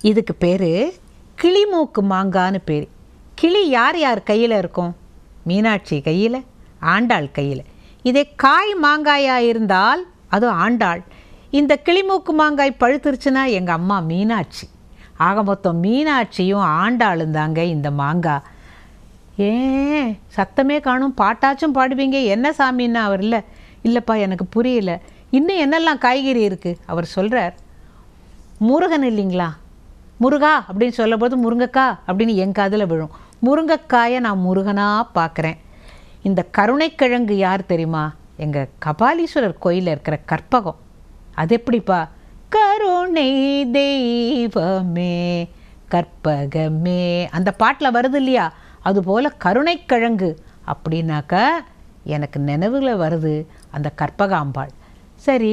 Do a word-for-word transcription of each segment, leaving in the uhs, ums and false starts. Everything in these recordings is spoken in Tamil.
இதுக்கு பேர் கிளிமூக்கு மாங்கான்னு பேர். கிளி யார் யார் கையில் இருக்கும்? மீனாட்சி கையில், ஆண்டாள் கையில். இதே காய் மாங்காயாக இருந்தால் அது ஆண்டாள். இந்த கிளிமூக்கு மாங்காய் பழுத்துருச்சுன்னா எங்கள் அம்மா மீனாட்சி. ஆக மொத்தம் மீனாட்சியும் ஆண்டாளும் தாங்க இந்த மாங்காய். ஏன் சத்தமே காணும், பாட்டாச்சும் பாடுவீங்க, என்ன சாமின்னா அவர் இல்லை இல்லைப்பா எனக்கு புரியல, இன்னும் என்னெல்லாம் காய்கறி இருக்குது அவர் சொல்கிறார். முருகன் இல்லைங்களா, முருகா அப்படின்னு சொல்லும்போது முருங்கைக்கா அப்படின்னு என் காதில் விழும். முருங்கைக்காயை நான் முருகனாக பார்க்குறேன். இந்த கருணைக்கிழங்கு யார் தெரியுமா? எங்கள் கபாலீஸ்வரர் கோயிலில் இருக்கிற கற்பகம். அது எப்படிப்பா? கருணை தெய்வமே கற்பகமே அந்த பாட்டில் வருது இல்லையா, அதுபோல் கருணைக்கிழங்கு அப்படின்னாக்கா எனக்கு நினைவுகளை வருது அந்த கற்பகாம்பாள். சரி,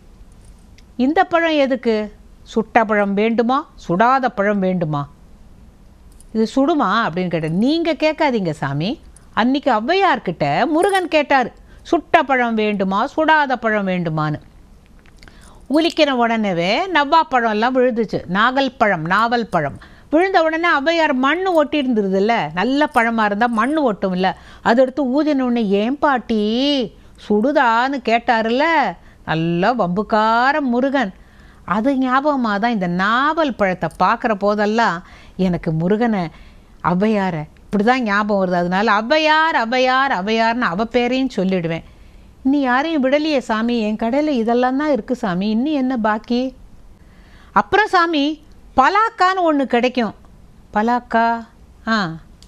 இந்த பழம் எதுக்கு? சுட்ட பழம் வேண்டுமா, சுடாத பழம் வேண்டுமா? இது சுடுமா அப்படின்னு கேட்டேன். நீங்கள் கேட்காதீங்க சாமி, அன்றைக்கி ஔவையார்கிட்ட முருகன் கேட்டார், சுட்ட பழம் வேண்டுமா சுடாத பழம் வேண்டுமான்னு. உலிக்கிற உடனேவே நவ்வா பழம்லாம் விழுந்துச்சு, நாகல் பழம் நாவல் பழம் விழுந்த உடனே ஔவையார் மண் ஒட்டி இருந்துருதுல்ல, நல்ல பழமாக இருந்தால் மண் ஒட்டும் இல்லை, அதை எடுத்து ஊதினோடனே ஏன் பாட்டி சுடுதான்னு கேட்டார்ல, நல்லா வம்புக்கார முருகன். அது ஞாபகமாக தான் இந்த நாவல் பழத்தை பார்க்குற போதெல்லாம் எனக்கு முருகனை ஔவையாரை இப்படி தான் ஞாபகம் வருது. அதனால ஔவையார் ஔவையார் ஔவையார்னு அவ பேரையும் சொல்லிவிடுவேன். இன்னும் யாரையும் விடலையே சாமி, என் கடையில் இதெல்லாம் தான் இருக்குது சாமி, இன்னும் என்ன பாக்கி? அப்புறம் சாமி பலாக்கான்னு ஒன்று கிடைக்கும். பலாக்கா ஆ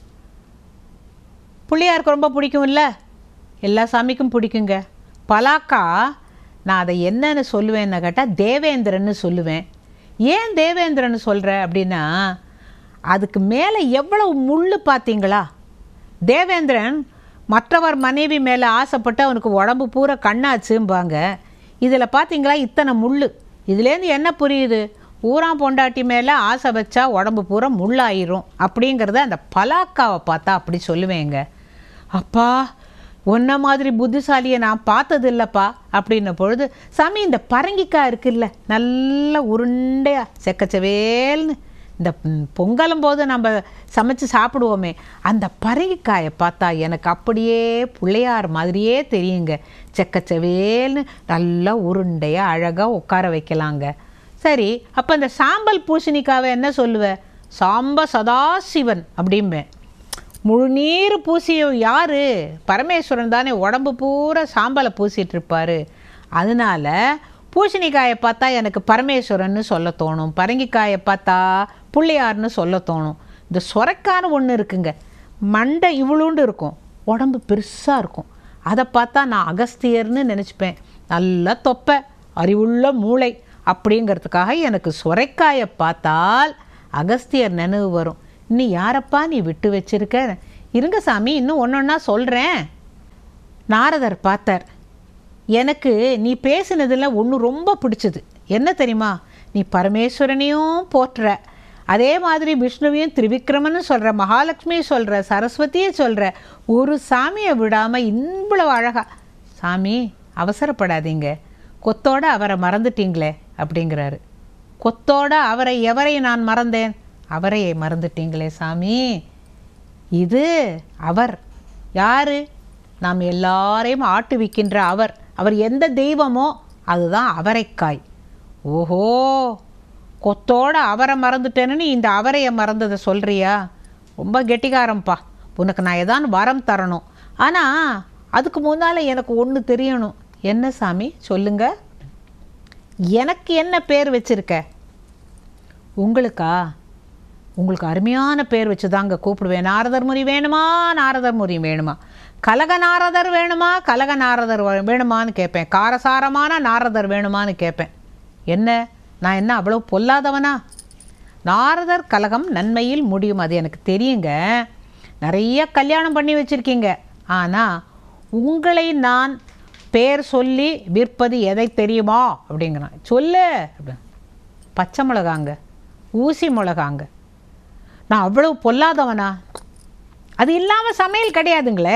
பிள்ளையாருக்கு ரொம்ப பிடிக்கும் இல்லை, எல்லா சாமிக்கும் பிடிக்குங்க பலாக்கா. நான் அதை என்னன்னு சொல்லுவேன்னு கேட்டால் தேவேந்திரன்னு சொல்லுவேன். ஏன் தேவேந்திரன்னு சொல்கிற அப்படின்னா அதுக்கு மேலே எவ்வளவு முள் பார்த்தீங்களா? தேவேந்திரன் மற்றவர் மனைவி மேலே ஆசைப்பட்டு அவனுக்கு உடம்பு பூரா கண்ணாச்சும்பாங்க. இதில் பார்த்தீங்களா இத்தனை முள். இதுலேருந்து என்ன புரியுது? ஊராம் பொண்டாட்டி மேலே ஆசை வச்சா உடம்பு பூரா முள்ளாயிரும் அப்படிங்கிறத அந்த பலாக்காவை பார்த்தா அப்படி சொல்லுவேங்க. அப்பா ஒன்றை மாதிரி புத்திசாலியை நான் பார்த்தது இல்லைப்பா அப்படின்ன பொழுது, சாமி இந்த பரங்கிக்காய் இருக்குல்ல, நல்ல உருண்டையா செக்கச்சவேல்னு இந்த பொங்கலும் போது நம்ம சமைச்சு சாப்பிடுவோமே, அந்த பரங்கிக்காயை பார்த்தா எனக்கு அப்படியே பிள்ளையார் மாதிரியே தெரியுங்க. செக்கச்சவேல்னு நல்லா உருண்டையாக அழகாக உட்கார வைக்கலாங்க. சரி, அப்போ இந்த சாம்பல் பூசணிக்காவை என்ன சொல்லுவேன்? சாம்ப சதாசிவன் அப்படிம்பேன். முழுநீர் பூசிய யார்? பரமேஸ்வரன் தானே, உடம்பு பூரா சாம்பலை பூசிகிட்டு இருப்பார். அதனால் பூசணிக்காயை பார்த்தா எனக்கு பரமேஸ்வரன்னு சொல்ல தோணும், பரங்கிக்காயை பார்த்தா பிள்ளையார்னு சொல்ல தோணும். இந்த சொரைக்கான்னு ஒன்று இருக்குங்க, மண்டை இவ்வளோண்டு இருக்கும், உடம்பு பெருசாக இருக்கும். அதை பார்த்தா நான் அகஸ்தியர்னு நினச்சிப்பேன். நல்லா தொப்பை, அறிவுள்ள மூளை அப்படிங்கிறதுக்காக எனக்கு சொரைக்காயை பார்த்தால் அகஸ்தியர் நினைவு வரும். இன்னும் யாரப்பா நீ விட்டு வச்சிருக்க? இருங்க சாமி, இன்னும் ஒன்று ஒன்றா சொல்கிறேன். நாரதர் பார்த்தார். எனக்கு நீ பேசினதில் ஒன்று ரொம்ப பிடிச்சது என்ன தெரியுமா? நீ பரமேஸ்வரனையும் போற்றுற, அதே மாதிரி விஷ்ணுவையும் திரிவிக்ரமன்னு சொல்கிற, மகாலட்சுமியை சொல்கிற, சரஸ்வதியை சொல்கிற, ஒரு சாமியை விடாமல் இவ்வளவு அழகா. சாமி அவசரப்படாதீங்க, கொத்தோட அவரை மறந்துட்டீங்களே அப்படிங்கிறாரு. கொத்தோட அவரை எவரை நான் மறந்தேன்? அவரையை மறந்துட்டீங்களே சாமி. இது அவர் யார்? நாம் எல்லாரையும் ஆட்டுவிக்கின்ற அவர். அவர் எந்த தெய்வமோ அதுதான் அவரைக்காய். ஓஹோ, கொத்தோட அவரை மறந்துட்டேன்னு இந்த அவரையை மறந்ததை சொல்கிறியா? ரொம்ப கெட்டிக்காரம்ப்பா, உனக்கு நான் ஏதாவது வரம் தரணும். ஆனால் அதுக்கு முன்னால் எனக்கு ஒன்று தெரியணும். என்ன சாமி சொல்லுங்க. எனக்கு என்ன பேர் வச்சுருக்க? உங்களுக்கா? உங்களுக்கு அருமையான பேர் வச்சு தாங்க கூப்பிடுவேன். நாரதர் முனி வேணுமா, நாரதர் முனி வேணுமா, கலக நாரதர் வேணுமா, கலக நாரதர் வேணுமான்னு கேட்பேன், காரசாரமான நாரதர் வேணுமான்னு கேட்பேன். என்ன நான் என்ன அவ்வளோ பொல்லாதவனா? நாரதர் கலகம் நன்மையில் முடியும், அது எனக்கு தெரியுங்க. நிறைய கல்யாணம் பண்ணி வச்சுருக்கீங்க. ஆனால் உங்களை நான் பேர் சொல்லி விற்பது எதை தெரியுமா அப்படிங்கிறான். சொல்லு அப்படி. பச்சை மிளகாங்க, ஊசி மிளகாங்க. நான் அவ்வளவு பொல்லாதவனா? அது இல்லாமல் சமையல் கிடையாதுங்களே.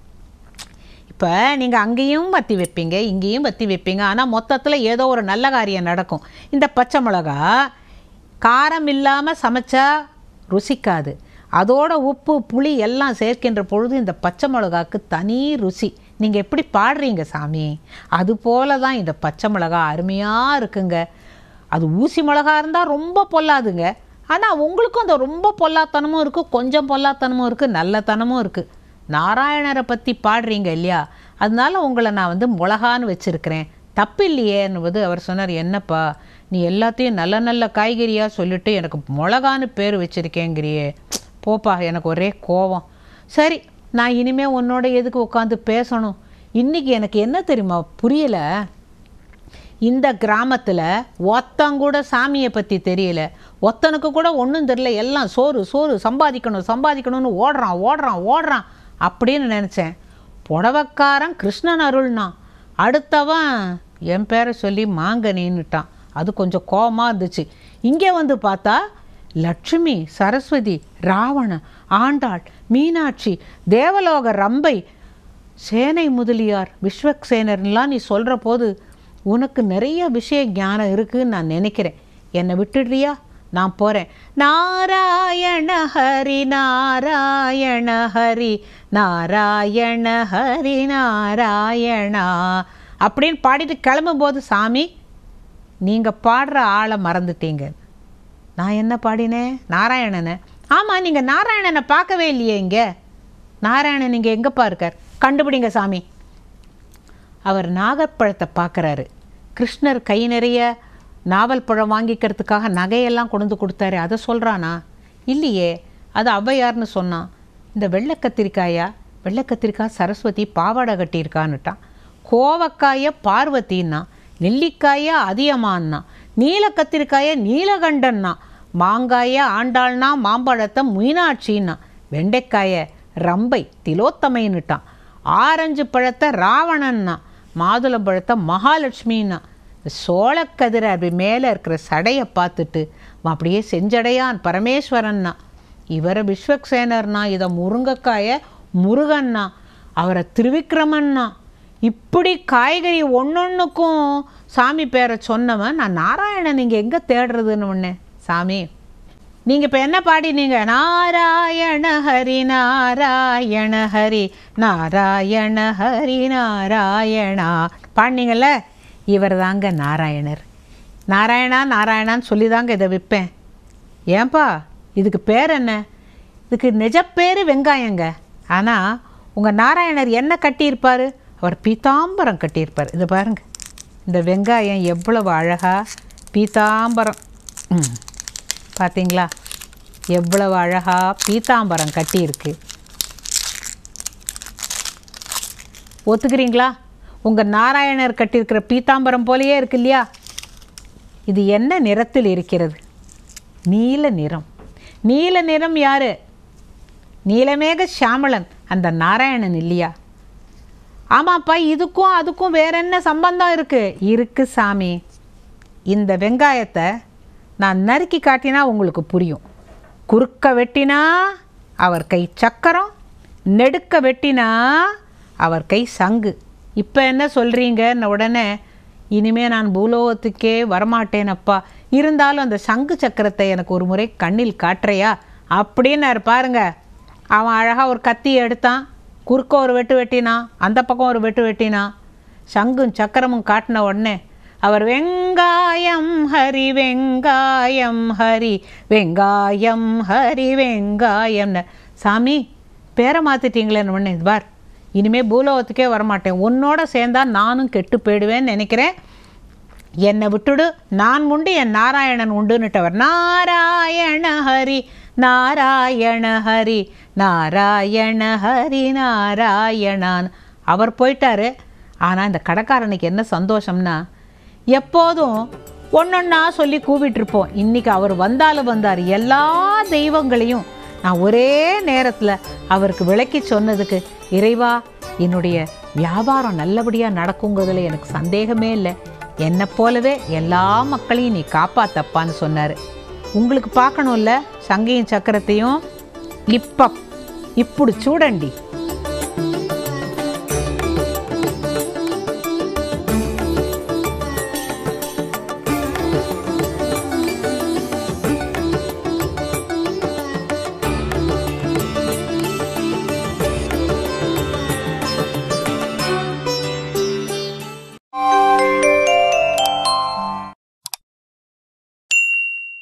இப்போ நீங்கள் அங்கேயும் வத்தி வைப்பீங்க, இங்கேயும் வத்தி வைப்பீங்க, ஆனால் மொத்தத்தில் ஏதோ ஒரு நல்ல காரியம் நடக்கும். இந்த பச்சை மிளகா காரம் இல்லாமல் சமைச்சா ருசிக்காது. அதோட உப்பு புளி எல்லாம் சேர்க்கின்ற பொழுது இந்த பச்சை மிளகாக்கு தனி ருசி. நீங்கள் எப்படி பாடுறீங்க சாமி, அதுபோல தான் இந்த பச்சை மிளகா அருமையாக இருக்குங்க. அது ஊசி மிளகா இருந்தால் ரொம்ப பொல்லாதுங்க. ஆனால் உங்களுக்கும் அந்த ரொம்ப பொல்லாத்தனமும் இருக்குது, கொஞ்சம் பொல்லாத்தனமும் இருக்குது, நல்லத்தனமும் இருக்குது. நாராயணரை பற்றி பாடுறீங்க இல்லையா, அதனால உங்களை நான் வந்து மிளகான்னு வச்சுருக்கிறேன், தப்பு இல்லையேன்னுவது. அவர் சொன்னார், என்னப்பா நீ எல்லாத்தையும் நல்ல நல்ல காய்கறியாக சொல்லிவிட்டு எனக்கு மிளகான்னு பேர் வச்சுருக்கேங்கிறியே, போப்பா, எனக்கு ஒரே கோபம். சரி, நான் இனிமேல் உன்னோட எதுக்கு உட்காந்து பேசணும். இன்றைக்கி எனக்கு என்ன தெரியுமா புரியலை, இந்த கிராமத்தில் ஒத்தங்கூட சாமியை பற்றி தெரியல, ஒத்தனுக்கு கூட ஒன்றும் தெரியல, எல்லாம் சோறு சோறு சம்பாதிக்கணும் சம்பாதிக்கணும்னு ஓடுறான் ஓடுறான் ஓடுறான் அப்படின்னு நினச்சேன். புடவக்காரன் கிருஷ்ணன் அருள்னா, அடுத்தவன் என் பேரை சொல்லி மாங்கனின்னுட்டான். அது கொஞ்சம் கோபமாக இருந்துச்சு. இங்கே வந்து பார்த்தா லட்சுமி, சரஸ்வதி, ராவணன், ஆண்டாள், மீனாட்சி, தேவலோக ரம்பை, சேனை முதலியார், விஸ்வக்சேனர்லாம் நீ சொல்கிற போது உனக்கு நிறைய விஷய ஞானம் இருக்குதுன்னு நான் நினைக்கிறேன். என்னை விட்டுடுறியா, நான் போகிறேன். நாராயண ஹரி நாராயண ஹரி நாராயண ஹரி நாராயணா அப்படின்னு பாடிட்டு கிளம்பும்போது, சாமி நீங்கள் பாடுற ஆளை மறந்துட்டீங்க. நான் என்ன பாடினேன், நாராயணனை. ஆமாம், நீங்கள் நாராயணனை பார்க்கவே இல்லையே இங்கே. நாராயணன் இங்கே எங்கேப்பா இருக்கார், கண்டுபிடிங்க சாமி. அவர் நாகப்பழத்தை பார்க்குறாரு. கிருஷ்ணர் கை நிறைய நாவல் பழம் வாங்கிக்கிறதுக்காக நகையெல்லாம் கொண்டு கொடுத்தாரு, அதை சொல்கிறானா? இல்லையே, அது ஔவையார்னு சொன்னான். இந்த வெள்ளை கத்திரிக்காயா, வெள்ளை கத்திரிக்காய் சரஸ்வதி பாவாடை கட்டியிருக்கான்னுட்டான். கோவக்காயை பார்வதின்னா, நெல்லிக்காயை அதியமான்னா, நீல கத்திரிக்காயை நீலகண்டன்னா, மாங்காயை ஆண்டாள்னா, மாம்பழத்தை மீனாட்சின்னா, வெண்டைக்காயை ரம்பை திலோத்தமைன்னுட்டான், ஆரஞ்சு பழத்தை ராவணன்னா, மாதுளம்பழத்தை மகாலட்சுமின்னா. சோளக்கதிரை அப்படி மேலே இருக்கிற சடையை பார்த்துட்டு அப்படியே செஞ்சடையான் பரமேஸ்வரன்னா, இவரை விஸ்வக்சேனர்னா, இதை முருங்கைக்காயை முருகன்னா, அவரை திருவிக்ரமன்னா. இப்படி காய்கறி ஒன்றொன்றுக்கும் சாமி பேரை சொன்னவன் நான் நாராயணன் நீங்கள் எங்கே தேடுறதுன்னு ஒன்று. சாமி நீங்கள் இப்போ என்ன பாடினீங்க, நாராயண ஹரி நாராயண ஹரி நாராயண ஹரி நாராயணா பாடினீங்கள்ல, இவர் தாங்க நாராயணர். நாராயணா நாராயணான்னு சொல்லி தாங்க இதை விற்பேன். ஏன்பா இதுக்கு பேர் என்ன, இதுக்கு நிஜ பேர் வெங்காயங்க. ஆனால் உங்கள் நாராயணர் என்ன கட்டியிருப்பார், அவர் பீதாம்பரம் கட்டியிருப்பார். இது பாருங்கள், இந்த வெங்காயம் எவ்வளவு அழகாக பீதாம்பரம், ம் பார்த்தீங்களா, எவ்வளவு அழகாக பீதாம்பரம் கட்டியிருக்கு. ஒத்துக்கிறீங்களா, உங்கள் நாராயணர் கட்டியிருக்கிற பீதாம்பரம் போலேயே இருக்கு இல்லையா? இது என்ன நிறத்தில் இருக்கிறது, நீல நிறம். நீல நிறம் யார், நீலமேக சாமளன் அந்த நாராயணன் இல்லையா? ஆமாப்பா, இதுக்கும் அதுக்கும் வேற என்ன சம்பந்தம் இருக்குது? இருக்கு சாமி. இந்த வெங்காயத்தை நான் நறுக்கி காட்டினா உங்களுக்கு புரியும். குறுக்க வெட்டினா அவர் கை சக்கரம், நெடுக்க வெட்டினா அவர் கை சங்கு. இப்போ என்ன சொல்கிறீங்கன்னு உடனே, இனிமேல் நான் பூலோகத்துக்கே வரமாட்டேனப்பா, இருந்தாலும் அந்த சங்கு சக்கரத்தை எனக்கு ஒரு முறை கண்ணில் காட்டுறையா அப்படின்னாரு. பாருங்க, அவன் அழகாக ஒரு கத்தியை எடுத்தான், குறுக்க ஒரு வெட்டு வெட்டினான், அந்த பக்கம் ஒரு வெட்டு வெட்டினான். சங்கும் சக்கரமும் காட்டின உடனே அவர் வெங்காயம் ஹரி வெங்காயம் ஹரி வெங்காயம் ஹரி வெங்காயம்னு. சாமி பேரை மாற்றிட்டீங்களேன்னு ஒன்று, இது பார், இனிமேல் பூலோகத்துக்கே வரமாட்டேன், உன்னோட சேர்ந்தா நானும் கெட்டு போயிடுவேன்னு நினைக்கிறேன், என்னை விட்டுடு, நான் உண்டு என் நாராயணன் உண்டுன்னுட்டவர். நாராயண ஹரி நாராயண ஹரி நாராயண ஹரி நாராயணான் அவர் போயிட்டாரு. ஆனால் இந்த கடைக்காரனுக்கு என்ன சந்தோஷம்னா, எப்போதும் ஒன்றொன்னா சொல்லி கூப்பிட்டுருப்போம். இன்றைக்கி அவர் வந்தாலும் வந்தார், எல்லா தெய்வங்களையும் நான் ஒரே நேரத்தில் அவருக்கு விளக்கி சொன்னதுக்கு, இறைவா என்னுடைய வியாபாரம் நல்லபடியாக நடக்குங்கிறதுல எனக்கு சந்தேகமே இல்லை, என்னை போலவே எல்லா மக்களையும் நீ காப்பாத்தப்பான்னு சொன்னார். உங்களுக்கு பார்க்கணும்ல சங்கையும் சக்கரத்தையும், இப்போ இப்படி சூடண்டி.